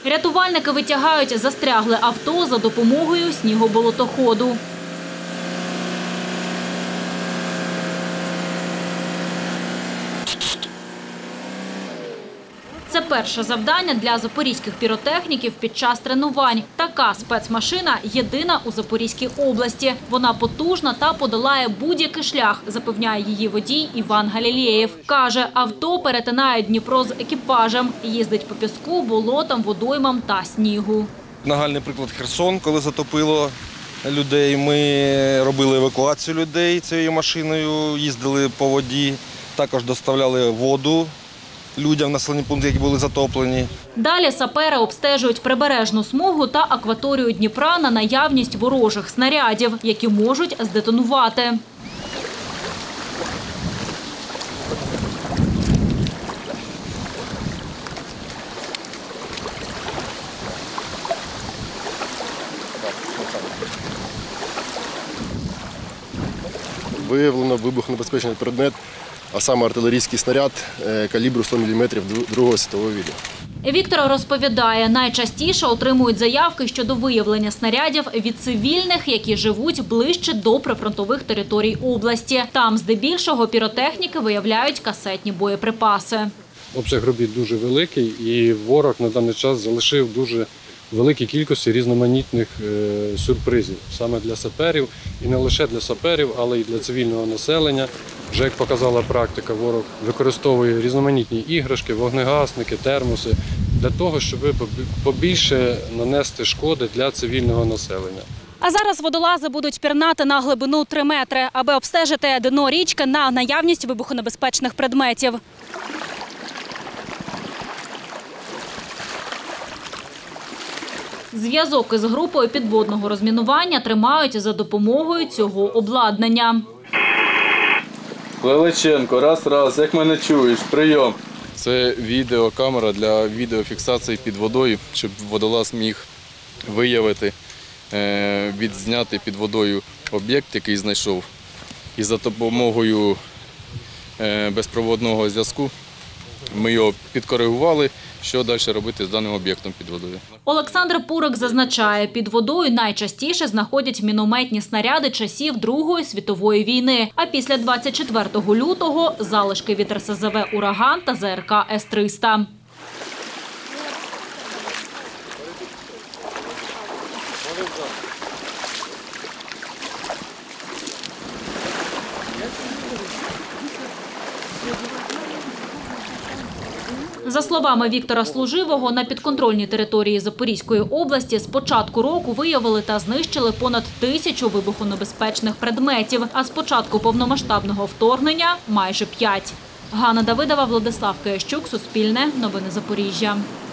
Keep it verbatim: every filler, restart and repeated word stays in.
Рятувальники витягають застрягле авто за допомогою снігоболотоходу. Це перше завдання для запорізьких піротехніків під час тренувань. Така спецмашина єдина у Запорізькій області. Вона потужна та подолає будь-який шлях, запевняє її водій Іван Галілеєв. Каже, авто перетинає Дніпро з екіпажем. Їздить по піску, болотам, водоймам та снігу. Нагальний приклад Херсон, коли затопило людей. Ми робили евакуацію людей цією машиною, їздили по воді, також доставляли воду людям в населені пункти, які були затоплені. Далі сапери обстежують прибережну смугу та акваторію Дніпра на наявність ворожих снарядів, які можуть здетонувати. Виявлено вибухонебезпечний предмет, а саме артилерійський снаряд калібру сто міліметрів Другого світового війни. Віктор розповідає, найчастіше отримують заявки щодо виявлення снарядів від цивільних, які живуть ближче до прифронтових територій області. Там здебільшого піротехніки виявляють касетні боєприпаси. Обсяг робіт дуже великий і ворог на даний час залишив дуже великій кількості різноманітних сюрпризів саме для саперів. І не лише для саперів, але й для цивільного населення. Вже, як показала практика, ворог використовує різноманітні іграшки, вогнегасники, термоси для того, щоб побільше нанести шкоди для цивільного населення. А зараз водолази будуть пірнати на глибину три метри, аби обстежити дно річки на наявність вибухонебезпечних предметів. Зв'язок із групою підводного розмінування тримають за допомогою цього обладнання. Лелеченко, раз, раз, як мене чуєш, прийом. Це відеокамера для відеофіксації під водою, щоб водолаз міг виявити, відзняти під водою об'єкт, який знайшов. І за допомогою безпроводного зв'язку ми його підкоригували, що далі робити з даним об'єктом під водою. Олександр Пурик зазначає, під водою найчастіше знаходять мінометні снаряди часів Другої світової війни. А після двадцять четвертого лютого – залишки від ер ес зе ве «Ураган» та зе ер ка ес триста. За словами Віктора Служивого, на підконтрольній території Запорізької області з початку року виявили та знищили понад тисячу вибухонебезпечних предметів, а з початку повномасштабного вторгнення – майже п'ять. Ганна Давидова, Владислав Киящук, Суспільне, Новини Запоріжжя.